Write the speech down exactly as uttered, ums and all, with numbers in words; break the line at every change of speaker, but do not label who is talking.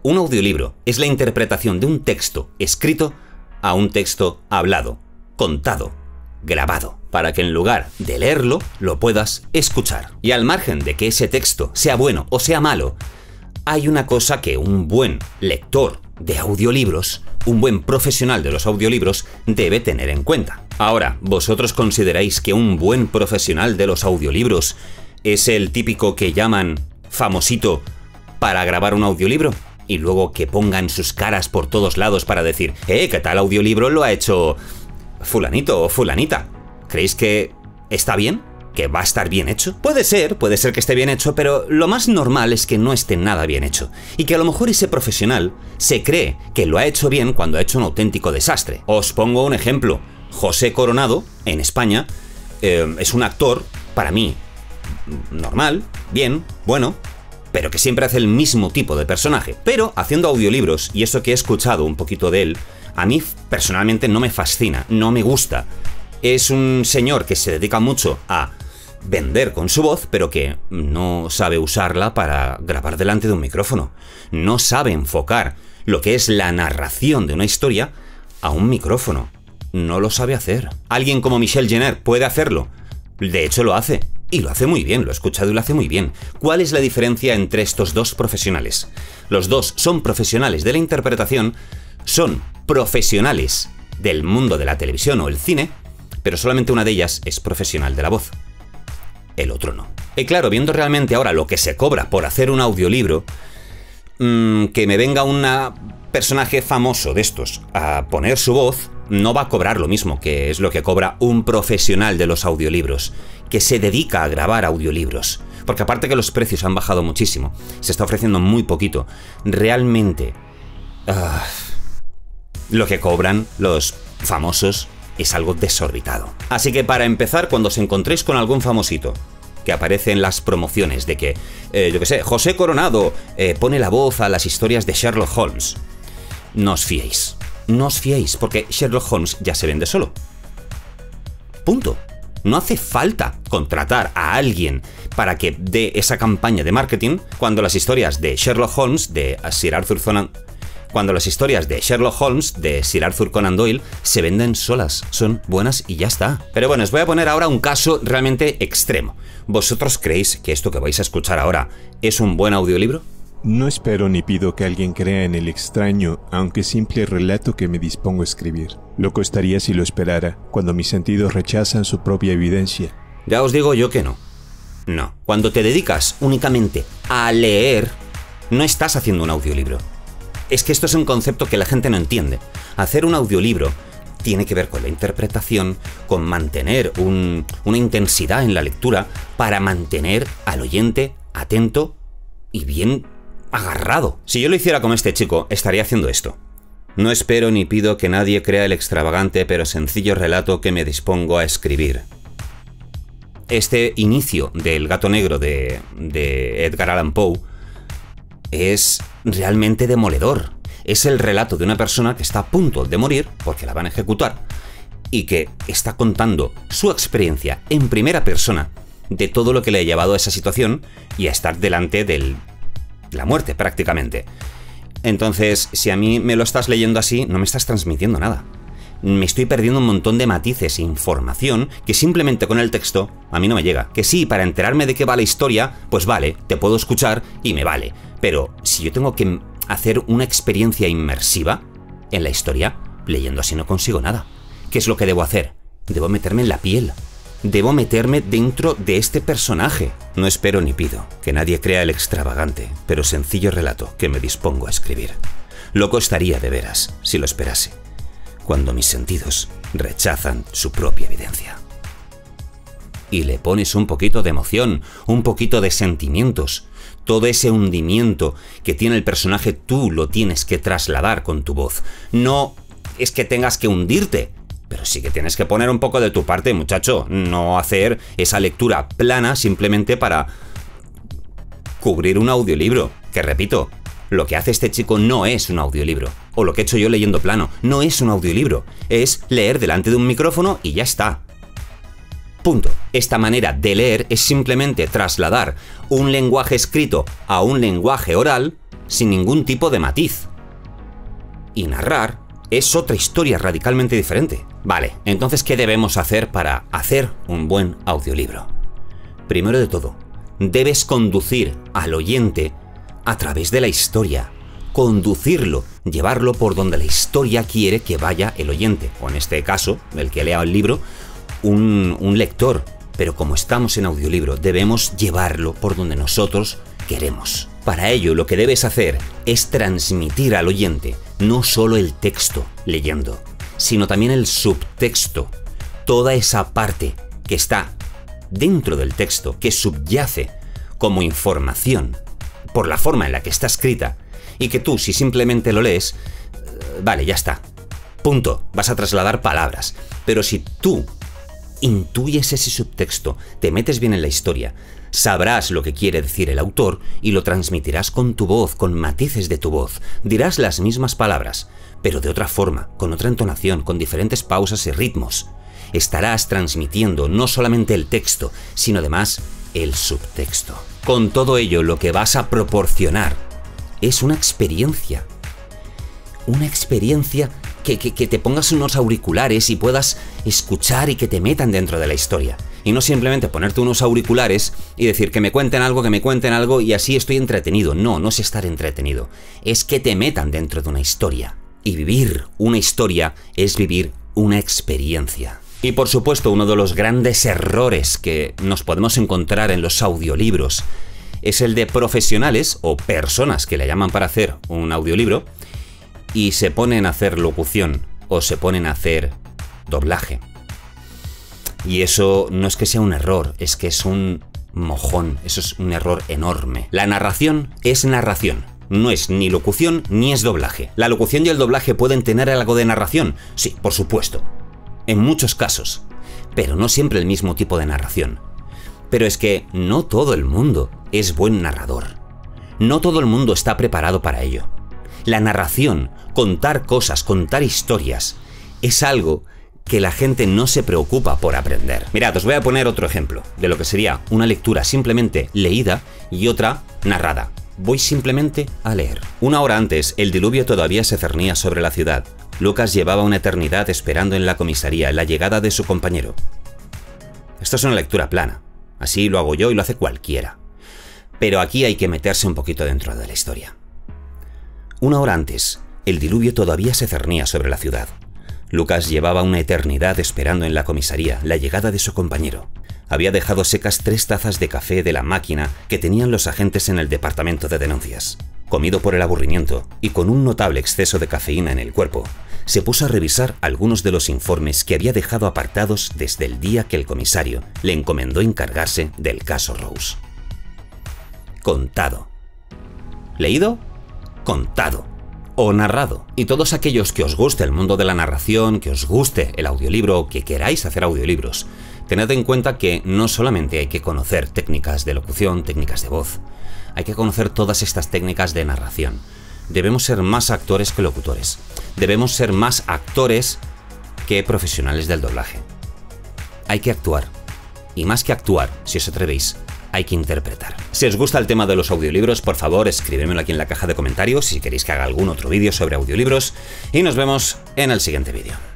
Un audiolibro es la interpretación de un texto escrito a un texto hablado, contado, grabado, para que en lugar de leerlo, lo puedas escuchar. Y al margen de que ese texto sea bueno o sea malo, hay una cosa que un buen lector de audiolibros, un buen profesional de los audiolibros, debe tener en cuenta. Ahora, ¿vosotros consideráis que un buen profesional de los audiolibros es el típico que llaman famosito para grabar un audiolibro? Y luego que pongan sus caras por todos lados para decir, eh, ¿qué tal audiolibro lo ha hecho fulanito o fulanita? ¿Creéis que está bien? ¿Que va a estar bien hecho? Puede ser, puede ser que esté bien hecho, pero lo más normal es que no esté nada bien hecho. Y que a lo mejor ese profesional se cree que lo ha hecho bien cuando ha hecho un auténtico desastre. Os pongo un ejemplo. José Coronado, en España, eh, es un actor, para mí, normal, bien, bueno, pero que siempre hace el mismo tipo de personaje. Pero haciendo audiolibros, y eso que he escuchado un poquito de él, a mí personalmente no me fascina, no me gusta. Es un señor que se dedica mucho a vender con su voz, pero que no sabe usarla para grabar delante de un micrófono. No sabe enfocar lo que es la narración de una historia a un micrófono. No lo sabe hacer. Alguien como Michelle Jenner puede hacerlo. De hecho lo hace. Y lo hace muy bien, lo he escuchado y lo hace muy bien. ¿Cuál es la diferencia entre estos dos profesionales? Los dos son profesionales de la interpretación, son profesionales del mundo de la televisión o el cine, pero solamente una de ellas es profesional de la voz. El otro no. Y claro, viendo realmente ahora lo que se cobra por hacer un audiolibro, mmm, que me venga un personaje famoso de estos a poner su voz, no va a cobrar lo mismo que es lo que cobra un profesional de los audiolibros, que se dedica a grabar audiolibros. Porque aparte que los precios han bajado muchísimo, se está ofreciendo muy poquito, realmente uh, lo que cobran los famosos es algo desorbitado. Así que para empezar, cuando os encontréis con algún famosito que aparece en las promociones de que, eh, yo qué sé, José Coronado eh, pone la voz a las historias de Sherlock Holmes, no os fiéis. No os fiéis, porque Sherlock Holmes ya se vende solo. Punto. No hace falta contratar a alguien para que dé esa campaña de marketing cuando las historias de Sherlock Holmes de Sir Arthur Conan cuando las historias de Sherlock Holmes de Sir Arthur Conan Doyle se venden solas, son buenas y ya está. Pero bueno, os voy a poner ahora un caso realmente extremo. ¿Vosotros creéis que esto que vais a escuchar ahora es un buen audiolibro?
No espero ni pido que alguien crea en el extraño, aunque simple relato que me dispongo a escribir. Loco estaría si lo esperara, cuando mis sentidos rechazan su propia evidencia.
Ya os digo yo que no. No. Cuando te dedicas únicamente a leer, no estás haciendo un audiolibro. Es que esto es un concepto que la gente no entiende. Hacer un audiolibro tiene que ver con la interpretación, con mantener un, una intensidad en la lectura para mantener al oyente atento y bien agarrado. Si yo lo hiciera como este chico, estaría haciendo esto. No espero ni pido que nadie crea el extravagante pero sencillo relato que me dispongo a escribir. Este inicio del Gato Negro de, de Edgar Allan Poe es realmente demoledor. Es el relato de una persona que está a punto de morir, porque la van a ejecutar, y que está contando su experiencia en primera persona de todo lo que le ha llevado a esa situación y a estar delante de la muerte prácticamente. Entonces, si a mí me lo estás leyendo así, no me estás transmitiendo nada. Me estoy perdiendo un montón de matices e información que simplemente con el texto a mí no me llega. Que sí, para enterarme de qué va la historia, pues vale, te puedo escuchar y me vale. Pero si yo tengo que hacer una experiencia inmersiva en la historia, leyendo así no consigo nada. ¿Qué es lo que debo hacer? Debo meterme en la piel. Debo meterme dentro de este personaje. No espero ni pido que nadie crea el extravagante, pero sencillo relato que me dispongo a escribir. Loco estaría de veras si lo esperase, cuando mis sentidos rechazan su propia evidencia. Y le pones un poquito de emoción, un poquito de sentimientos. Todo ese hundimiento que tiene el personaje tú lo tienes que trasladar con tu voz. No es que tengas que hundirte, pero sí que tienes que poner un poco de tu parte, muchacho. No hacer esa lectura plana simplemente para cubrir un audiolibro. Que repito, lo que hace este chico no es un audiolibro. O lo que he hecho yo leyendo plano, no es un audiolibro. Es leer delante de un micrófono y ya está. Punto. Esta manera de leer es simplemente trasladar un lenguaje escrito a un lenguaje oral sin ningún tipo de matiz. Y narrar es otra historia radicalmente diferente. Vale, entonces, ¿qué debemos hacer para hacer un buen audiolibro? Primero de todo, debes conducir al oyente a través de la historia. Conducirlo, llevarlo por donde la historia quiere que vaya el oyente, o en este caso, el que lea el libro, un, un lector. Pero como estamos en audiolibro, debemos llevarlo por donde nosotros queremos. Para ello, lo que debes hacer es transmitir al oyente no solo el texto leyendo, sino también el subtexto, toda esa parte que está dentro del texto, que subyace como información por la forma en la que está escrita, y que tú, si simplemente lo lees, vale, ya está, punto, vas a trasladar palabras. Pero si tú intuyes ese subtexto, te metes bien en la historia, sabrás lo que quiere decir el autor y lo transmitirás con tu voz, con matices de tu voz. Dirás las mismas palabras, pero de otra forma, con otra entonación, con diferentes pausas y ritmos. Estarás transmitiendo no solamente el texto, sino además el subtexto. Con todo ello, lo que vas a proporcionar es una experiencia. Una experiencia que, que, que te pongas unos auriculares y puedas escuchar y que te metan dentro de la historia. Y no simplemente ponerte unos auriculares y decir que me cuenten algo, que me cuenten algo y así estoy entretenido. No, no es estar entretenido. Es que te metan dentro de una historia. Y vivir una historia es vivir una experiencia. Y por supuesto, uno de los grandes errores que nos podemos encontrar en los audiolibros es el de profesionales o personas que le llaman para hacer un audiolibro y se ponen a hacer locución o se ponen a hacer doblaje. Y eso no es que sea un error, es que es un mojón, eso es un error enorme. La narración es narración, no es ni locución ni es doblaje. La locución y el doblaje pueden tener algo de narración, sí, por supuesto, en muchos casos, pero no siempre el mismo tipo de narración. Pero es que no todo el mundo es buen narrador. No todo el mundo está preparado para ello. La narración, contar cosas, contar historias, es algo que la gente no se preocupa por aprender. Mirad, os voy a poner otro ejemplo de lo que sería una lectura simplemente leída y otra narrada. Voy simplemente a leer. Una hora antes, el diluvio todavía se cernía sobre la ciudad. Lucas llevaba una eternidad esperando en la comisaría la llegada de su compañero. Esto es una lectura plana. Así lo hago yo y lo hace cualquiera. Pero aquí hay que meterse un poquito dentro de la historia. Una hora antes, el diluvio todavía se cernía sobre la ciudad. Lucas llevaba una eternidad esperando en la comisaría la llegada de su compañero. Había dejado secas tres tazas de café de la máquina que tenían los agentes en el departamento de denuncias. Comido por el aburrimiento y con un notable exceso de cafeína en el cuerpo, se puso a revisar algunos de los informes que había dejado apartados desde el día que el comisario le encomendó encargarse del caso Rose. Contado. ¿Leído? Contado. O narrado. Y todos aquellos que os guste el mundo de la narración, que os guste el audiolibro o que queráis hacer audiolibros, tened en cuenta que no solamente hay que conocer técnicas de locución, técnicas de voz, hay que conocer todas estas técnicas de narración. Debemos ser más actores que locutores. Debemos ser más actores que profesionales del doblaje. Hay que actuar. Y más que actuar, si os atrevéis, hay que interpretar. Si os gusta el tema de los audiolibros, por favor, escríbemelo aquí en la caja de comentarios si queréis que haga algún otro vídeo sobre audiolibros y nos vemos en el siguiente vídeo.